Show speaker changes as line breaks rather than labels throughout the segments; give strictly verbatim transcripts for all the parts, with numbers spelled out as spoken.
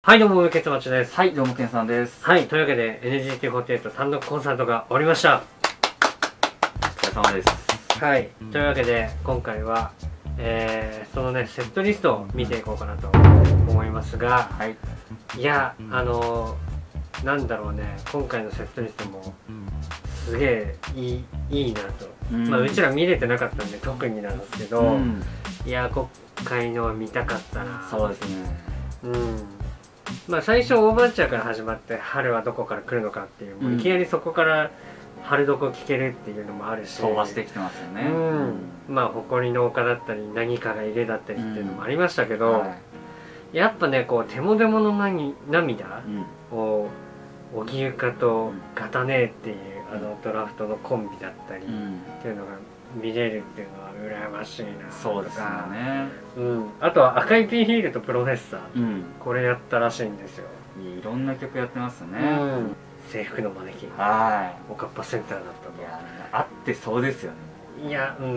はいどうも、梅ケツマチです。
はい、どうも、けんさんです。
はい、というわけで エヌジーティーフォーティーエイト 単独コンサートが終わりました。
お疲れ様です。
はい、というわけで今回は、えー、そのね、セットリストを見ていこうかなと思いますが、はい、いや、あのー、なんだろうね、今回のセットリストもすげえいい、いいなと。うん、まあ、うちら見れてなかったんで特になんですけど、うん、いや、今回のは見たかったな。
そうですね。
うん、まあ最初オーバーチャーから始まって春はどこから来るのかっていう、うん、もういきなりそこから春どこ聞けるっていうのもあるし、
飛ばしてきてますよね。
うん、まあ誇りの丘だったり何かがいるだったりっていうのもありましたけど、うん、はい、やっぱねこう手もでもの涙を荻生かとガタネっていうあのドラフトのコンビだったりっていうのが見れるっていうのは羨ましいなとか。
そうですよね。
うん、あとは赤いピンヒールとプロフェッサー、うん、これやったらしいんですよ。
いろんな曲やってますね。うん、
制服のマネキン、
はい、
おかっぱセンターだったと。
いやあってそうですよね。
いや、うん、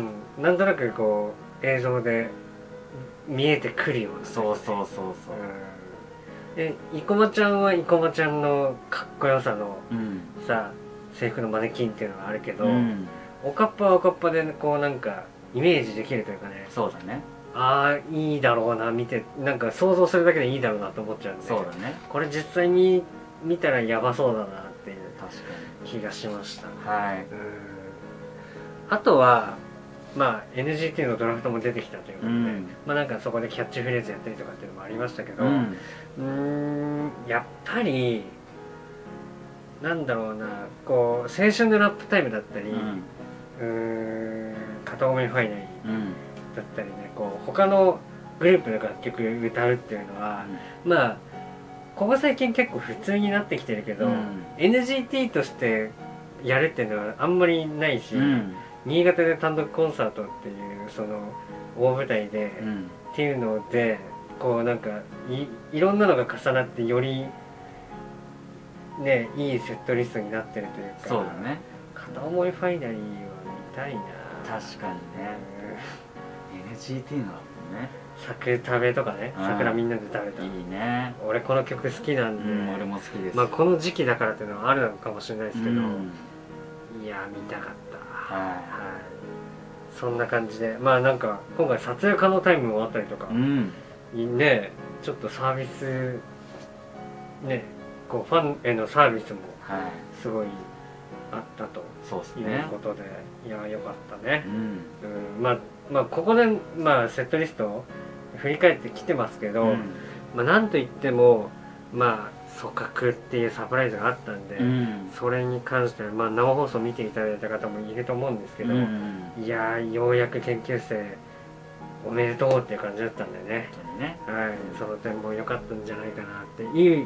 なんとなくこう映像で見えてくるような、ね、
そうそうそうそう、
うん、で生駒ちゃんは生駒ちゃんのかっこよさの、うん、さ制服のマネキンっていうのがあるけど、うん、おかっぱはおかっぱでこうなんかイメージできるというかね。
そうだね。
ああいいだろうな、見てなんか想像するだけでいいだろうなと思っちゃうんで。
そうだね。こ
れ実際に見たらやばそうだなっていう気がしました、ね、
はい。うん、
あとはまあ エヌジーティー のドラフトも出てきたということで、うん、まあなんかそこでキャッチフレーズやったりとかっていうのもありましたけど、うん、うーんやっぱりなんだろうな、こう青春のラップタイムだったり、うん、うーん片思いファイナリーだったりね、こう他のグループの楽曲歌うっていうのは、うん、まあここ最近結構普通になってきてるけど、うん、エヌジーティー としてやるっていうのはあんまりないし、うん、新潟で単独コンサートっていうその大舞台で、うん、っていうのでこうなんか い, いろんなのが重なってよりねいいセットリストになってるというか。
そうだね。
片思いファイナリーは見たいな。
確かにね。エヌジーティー のね
桜食べとかね、桜みんなで食べた。
いいね。
俺この曲好きなんで、
うん、俺も好きです。
まあこの時期だからっていうのはあるのかもしれないですけど、うん、いや見たかった。はい、はい、そんな感じで、まあなんか今回撮影可能タイムもあったりとか、うん、ねちょっとサービスねこうファンへのサービスもすごいあったということで、いや良かったね。うん、うん、まあまあここでまあセットリストを振り返ってきてますけど、うん、まあなんといってもまあ組閣っていうサプライズがあったんで、うん、それに関してはまあ生放送見ていただいた方もいると思うんですけど、うん、いやようやく研究生おめでとうっていう感じだったんでね。ね、はい、その点も良かったんじゃないかなっていい、うん、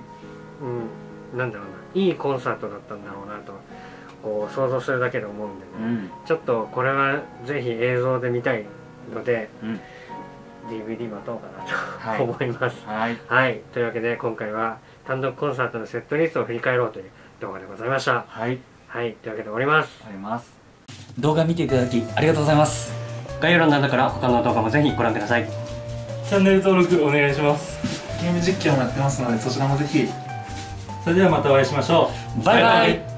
なんだろうないいコンサートだったんだろうなとこう想像するだけで思うんでね、うん、ちょっとこれはぜひ映像で見たいので、うん、ディーブイディー 待とうかなと、はい、思います。はい、はい、というわけで今回は単独コンサートのセットリストを振り返ろうという動画でございました。はい、はい、というわけで終わります。
終わります。動画見ていただきありがとうございます。
概要欄の中から他の動画もぜひご覧ください。
チャンネル登録お願いします。ゲーム実況もやってますのでそちらもぜひ。それではまたお会いしましょう。
バイバイ。